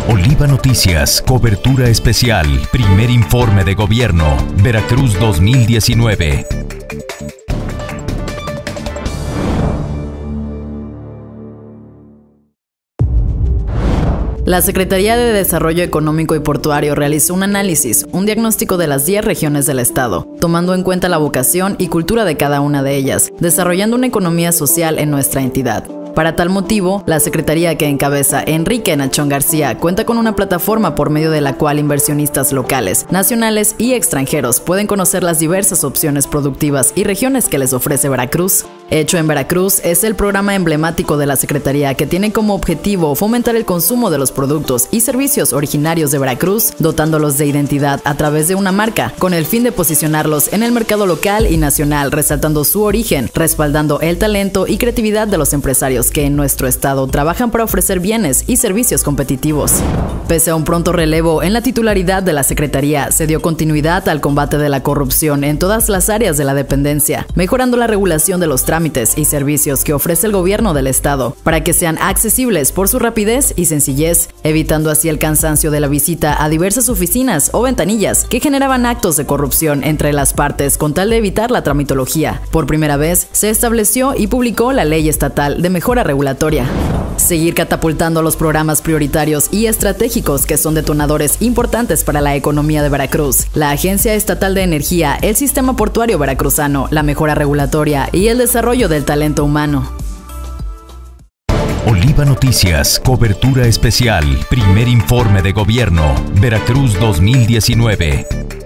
Oliva Noticias, cobertura especial, primer informe de gobierno, Veracruz 2019. La Secretaría de Desarrollo Económico y Portuario realizó un análisis, un diagnóstico de las 10 regiones del estado, tomando en cuenta la vocación y cultura de cada una de ellas, desarrollando una economía social en nuestra entidad. Para tal motivo, la Secretaría que encabeza Enrique Nachón García cuenta con una plataforma por medio de la cual inversionistas locales, nacionales y extranjeros pueden conocer las diversas opciones productivas y regiones que les ofrece Veracruz. Hecho en Veracruz es el programa emblemático de la Secretaría que tiene como objetivo fomentar el consumo de los productos y servicios originarios de Veracruz, dotándolos de identidad a través de una marca, con el fin de posicionarlos en el mercado local y nacional, resaltando su origen, respaldando el talento y creatividad de los empresarios que en nuestro estado trabajan para ofrecer bienes y servicios competitivos. Pese a un pronto relevo en la titularidad de la Secretaría, se dio continuidad al combate de la corrupción en todas las áreas de la dependencia, mejorando la regulación de los trámites y servicios que ofrece el gobierno del estado, para que sean accesibles por su rapidez y sencillez, evitando así el cansancio de la visita a diversas oficinas o ventanillas que generaban actos de corrupción entre las partes con tal de evitar la tramitología. Por primera vez, se estableció y publicó la Ley Estatal de Mejora Regulatoria. Seguir catapultando los programas prioritarios y estratégicos que son detonadores importantes para la economía de Veracruz, la Agencia Estatal de Energía, el Sistema Portuario Veracruzano, la mejora regulatoria y el desarrollo del talento humano. Oliva Noticias, cobertura especial, primer informe de gobierno, Veracruz 2019.